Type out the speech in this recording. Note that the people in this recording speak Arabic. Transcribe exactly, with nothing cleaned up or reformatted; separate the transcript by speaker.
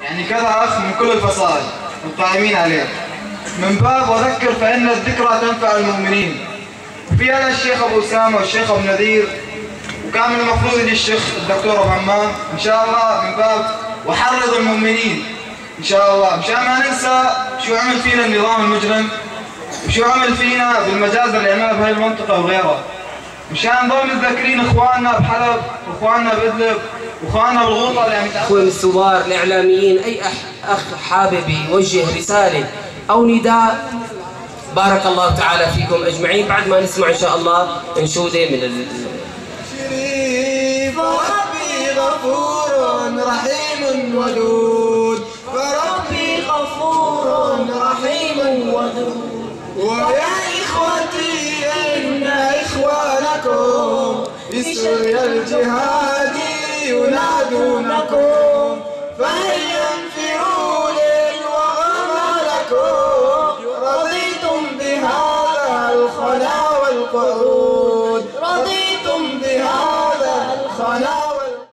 Speaker 1: يعني كذا أخ من كل الفصائل القائمين عليه، من باب وذكر فإن الذكرى تنفع المؤمنين. وفي أنا الشيخ أبو أسامة والشيخ أبو نذير، وكان من المفروض يجي الشيخ الدكتور أبو عمان إن شاء الله من باب وحرض المؤمنين إن شاء الله، مشان ما ننسى شو عمل فينا النظام المجرم وشو عمل فينا بالمجازر اللي عملها بهاي المنطقة وغيرها، مشان نضل متذكرين إخواننا بحلب وإخواننا بإدلب وإخواننا بالغوطة اللي عم يتعذبوا.
Speaker 2: أخوان الثوار الإعلاميين، أي أخ حابب يوجه رسالة أو نداء، بارك الله تعالى فيكم أجمعين بعد ما نسمع إن شاء الله انشودة من ال...
Speaker 1: شريف ربي غفور رحيم ودود، فربي غفور رحيم ودود، ويا إخوتي إن إخوانكم في سوريا الجهاد ينادونكم، فهيا انفروا للوغى لكم، رضيتم بهذا الخلا والقعود.